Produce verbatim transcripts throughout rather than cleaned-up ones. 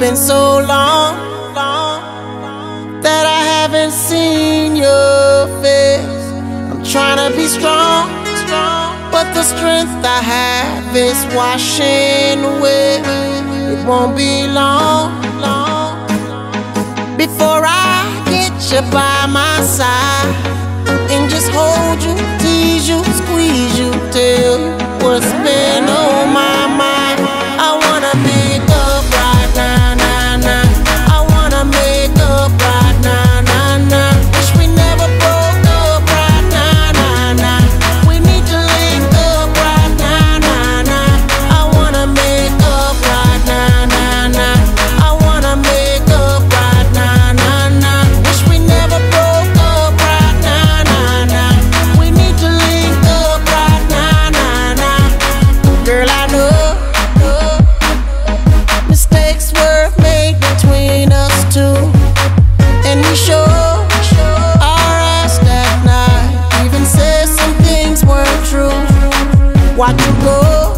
been so long, long that I haven't seen your face. I'm trying to be strong, strong, but the strength I have is washing away. It won't be long, long before I get you by my side and just hold you, tease you, squeeze you, tell you what's been on my mind. I wanna make up right now, now, now. I wanna make up right now, now, now. Wish we never broke up right now, now, now. We need to link up right now, now, now. I wanna make up right now, now, now. I wanna make up right now, now, now. Wish we never broke up right now, now, now. We need to link up right now, now, now. Girl, I know mistakes were made between us two, and we sure our ass that night even said some things weren't true. Why'd you go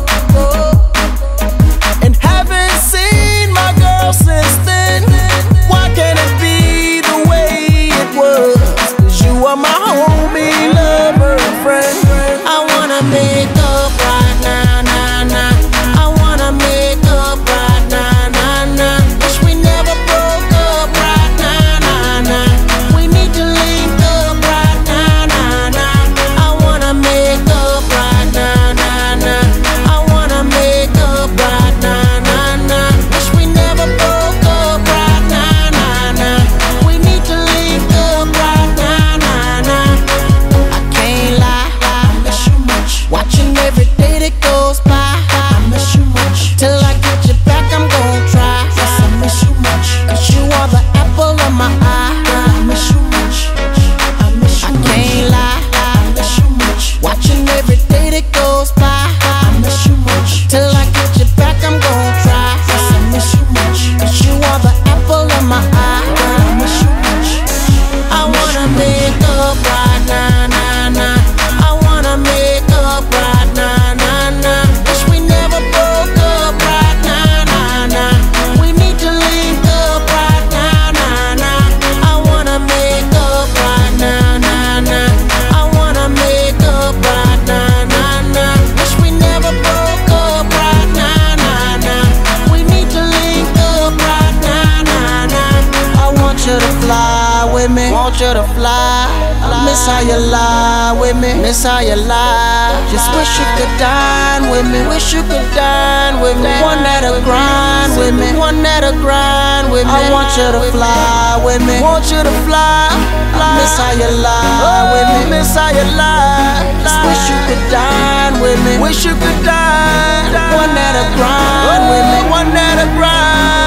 and haven't seen my girl since then? Why can't it be the way it was? 'Cause you are my homie, lover, and friend. I wanna make up right now, now, now. I wanna make up right now, now, now. Wish we never broke up right now, now, now. We need to link up right now, now, now. I wanna make up right now, now, now. I wanna make up right now, now, now. Wish we never broke up right now, now, now. We need to link up right now, now, now. I can't lie, I miss you much. Watching every day that goes by, I miss you much. Till I get you back, I'm gon' try. Yes, I miss you much. 'Cause you are the apple of my eye. I miss you much. I miss you much. I can't lie, I miss you much. Watching every day that goes by, I miss you much. Till I get you back, I'm gon' try. Yes, I miss you much. 'Cause you are the apple of my eye. I miss you much. I wanna make up right now, now, now. I wanna make up right now, now, now. Wish we never broke up right now, now, now. We need to link up right now, now, now. I wanna make up right now, now, now. I wanna make up right now, now, now. Wish we never broke up right now, now, now. We need to link up right now, now, now. I want you to fly with me, want you to fly. I miss how you lie with me, miss how you lie. Just wish you could dine with me, wish you could dine with me. One that'll grind with me, one that'll grind with me. I want you to fly with me, want you to fly. I miss how you lie with me, miss how you lie. Just wish you could dine with me, wish you could dine. One that'll grind with me, one that'll grind.